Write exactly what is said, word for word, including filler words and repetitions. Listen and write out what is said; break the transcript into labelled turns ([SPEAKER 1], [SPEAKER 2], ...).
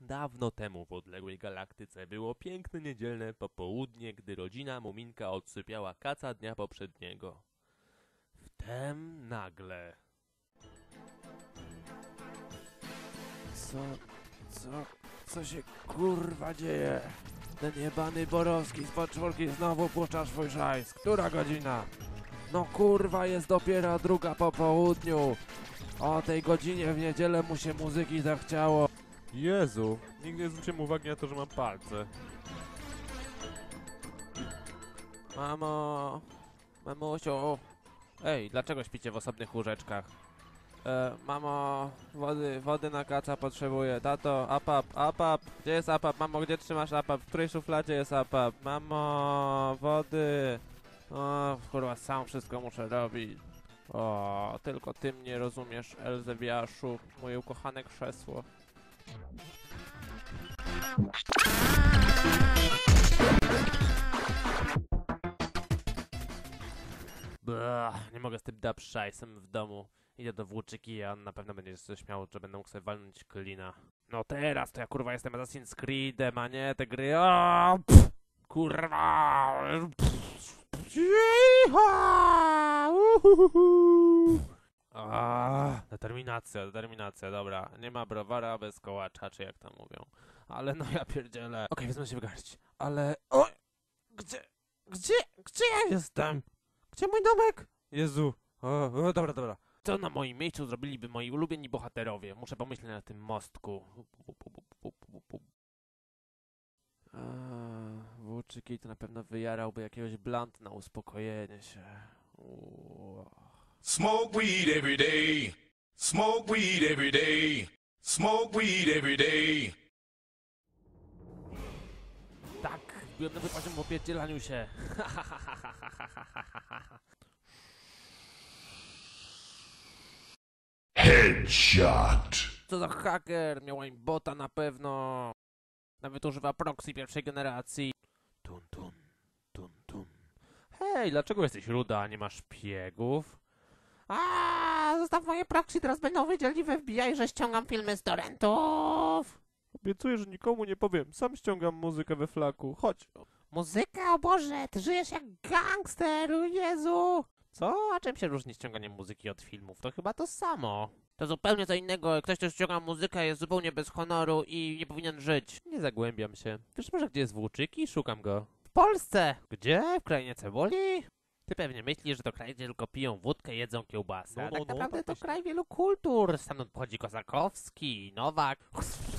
[SPEAKER 1] Dawno temu w odległej galaktyce było piękne niedzielne popołudnie, gdy rodzina Muminka odsypiała kaca dnia poprzedniego. Wtem nagle...
[SPEAKER 2] Co, co, co się kurwa dzieje? Ten jebany Borowski z poczwórki znowu puszcza swój szajs. Która godzina? No kurwa, jest dopiero druga po południu. O tej godzinie w niedzielę mu się muzyki zachciało.
[SPEAKER 1] Jezu, nigdy nie zwróciłem uwagi na to, że mam palce.
[SPEAKER 2] Mamo, mamusiu. Ej, dlaczego śpicie w osobnych łóżeczkach? E, mamo, wody, wody na kaca potrzebuję. Tato, apap, apap. Gdzie jest apap? Mamo, gdzie trzymasz apap? W której szufladzie jest apap? Mamo, wody. O, kurwa, sam wszystko muszę robić. O, tylko ty mnie rozumiesz, Elzebiaszu, moje ukochane krzesło.
[SPEAKER 1] Bleh, nie mogę z tym dapszajsem w domu. Idę do włóczyki, a on na pewno będzie się śmiał, że będę mógł sobie walnąć klina. No teraz to ja kurwa jestem Assassin's Creedem, a nie te gry. O, pff, kurwa! Pff, cicha, uhuhu. A, determinacja, determinacja, dobra. Nie ma browara bez kołacza, czy jak tam mówią. Ale no ja pierdzielę. Okej, okay, wezmę się w garść. Ale... O! Gdzie? Gdzie? Gdzie ja jestem? Gdzie mój domek? Jezu. O, o, dobra, dobra. Co na moim miejscu zrobiliby moi ulubieni bohaterowie? Muszę pomyśleć na tym mostku.
[SPEAKER 2] A, włóczyki to na pewno wyjarałby jakiegoś blunt na uspokojenie się. Uuu.
[SPEAKER 3] Smoke weed every day. Smoke weed every day. Smoke weed every day.
[SPEAKER 1] Tak, byłem na wypadzie w opierdzielaniu się.
[SPEAKER 3] Headshot.
[SPEAKER 2] Co za haker? Miał aimbota na pewno. Nawet używa proxy pierwszej generacji.
[SPEAKER 1] Tun, tun, tun, tun. Hej, dlaczego jesteś ruda, a nie masz szpiegów?
[SPEAKER 2] A, zostaw moje proxy, teraz będą wiedzieli w F B I, że ściągam filmy z torrentów.
[SPEAKER 1] Obiecuję, że nikomu nie powiem. Sam ściągam muzykę we flaku. Chodź.
[SPEAKER 2] Muzyka? O Boże, ty żyjesz jak gangster, o Jezu.
[SPEAKER 1] Co? A czym się różni ściąganie muzyki od filmów? To chyba to samo.
[SPEAKER 2] To zupełnie co innego. Ktoś, kto ściąga muzykę, jest zupełnie bez honoru i nie powinien żyć.
[SPEAKER 1] Nie zagłębiam się. Wiesz może, gdzie jest włóczyki? Szukam go.
[SPEAKER 2] W Polsce.
[SPEAKER 1] Gdzie? W krainie cebuli? Ty pewnie myślisz, że to kraj, gdzie tylko piją wódkę, jedzą kiełbasę.
[SPEAKER 2] No,
[SPEAKER 1] A
[SPEAKER 2] no,
[SPEAKER 1] tak
[SPEAKER 2] no,
[SPEAKER 1] naprawdę
[SPEAKER 2] tak
[SPEAKER 1] to
[SPEAKER 2] myślę.
[SPEAKER 1] kraj wielu kultur. Stamtąd pochodzi Kosakowski, Nowak.